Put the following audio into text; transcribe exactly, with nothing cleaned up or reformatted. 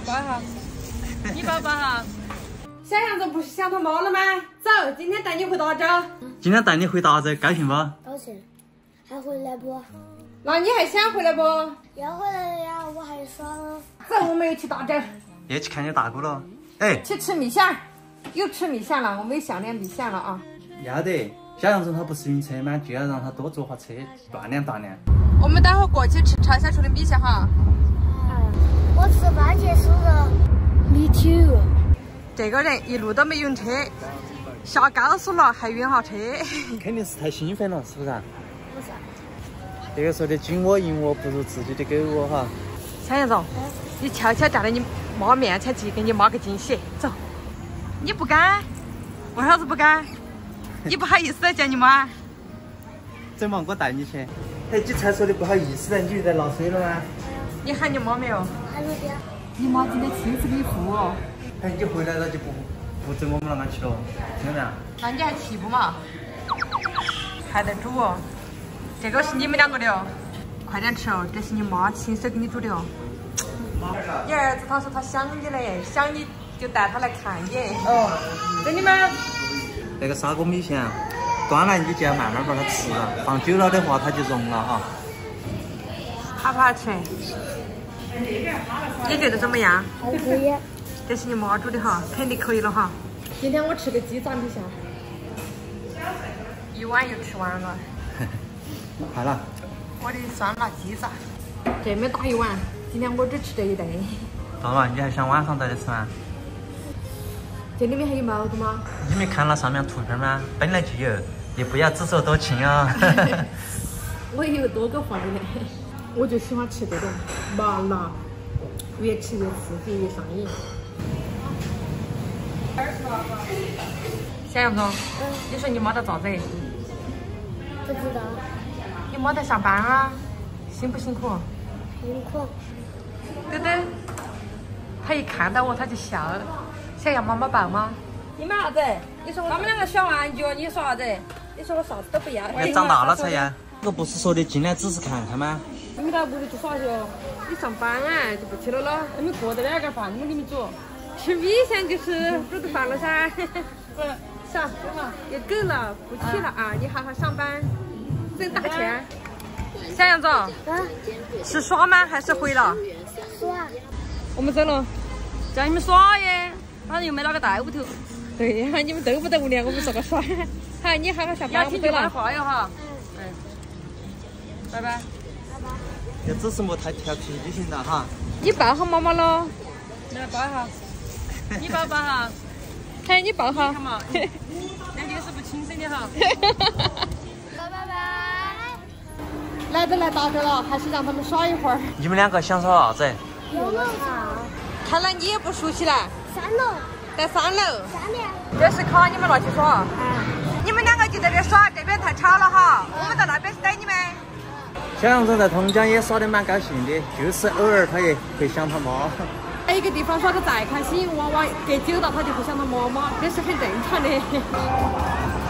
抱一下，你抱抱哈。 小杨子不是想他妈了吗？走，今天带你回达州。 今天带你回达州，高兴不？ 高兴。还回来不？ 那你还想回来不？ 要回来了呀，我还耍了。 走，我们又去达州。 又去看你大哥了。哎， 去吃米线，又吃米线了，我们又想念米线了啊。 要得，小杨子他不是晕车吗？就要让他多坐下车，锻炼锻炼。 我们待会过去吃潮汕厨的米线哈。 我吃番茄酥肉。Me too。 这个人一路都没晕车，下高速了还晕下车。 肯定是太兴奋了，是不是啊？ 不是。 这个说的君我赢我不如自己的狗我哈。 小杨总，你悄悄站在你妈面前去给你妈个惊喜，走。你不敢？为啥子不敢？你不好意思见你妈？ 走嘛，我带你去。哎，你才说的不好意思了，你又在闹水了吗？ 你喊你妈没有？ 喊了的。 你妈今天亲自给你付哦。 哎，你回来了就不不走我们那边去了，听到没有？ 那你还去不嘛？还得煮哦。这个是你们两个的哦，快点吃哦，这是你妈亲手给你煮的哦。你儿子他说他想你嘞，想你就带他来看你。哦，真的吗？ 那个砂锅米线，端来你就要慢慢把它吃了，放久了的话它就融了哈。 好不好吃？你觉得怎么样？ 还可以。 这是你妈煮的哈，肯定可以了哈。今天我吃个鸡杂米线，一碗又吃完了。 好了。 我的酸辣鸡杂，这么大一碗，今天我只吃这一顿。 大嘛，你还想晚上再来吃吗？ 这里面还有毛子吗？ 你没看那上面图片吗？本来就有，你不要自作多情啊。 我有多个怀呢，我就喜欢吃这种麻辣，越吃越刺激，越上瘾。小杨总，嗯，你说你妈在咋子？ 不知道。 你妈在上班啊？辛不辛苦？ 辛苦。 对对，他一看到我他就笑，想要妈妈抱吗？你买啥子？你说他们两个小玩具，你说啥子？你说我啥子都不要。 要长大了才要。这个不是说的进来只是看看吗？ 你们到屋里去耍去哦。你上班啊，就不去了咯。你们过得两个饭，我给你们煮。吃米线就是煮的饭了噻。不是，啥？又够了，不去了啊！你好好上班，挣大钱。小杨总， 啊？ 是耍吗？还是回了？ 耍。 我们走了。叫你们耍耶，反正又没哪个带屋头。对呀，你们都不在屋里，我们说个耍。好，你好好下班，我们回了。话哟哈。嗯。拜拜。 拜拜。 要只是莫太调皮就行了哈。 你抱好妈妈喽。来抱一下。你抱抱哈。哎，你抱哈。看嘛。两件事不轻松的哈。 拜拜拜。 来都来达州了，还是让他们耍一会儿。 你们两个想耍啥子？ 游乐场。 看来你也不熟悉了。 三楼。 在三楼。 下面。 这是卡，你们拿去耍。啊。你们两个就在这耍，这边太吵了哈。我们到那边去等你们。 小杨总在通江也耍得蛮高兴的，就是偶尔他也会想他妈。 在一个地方耍得再开心，娃娃隔久了他就会想到妈妈，这是很正常的。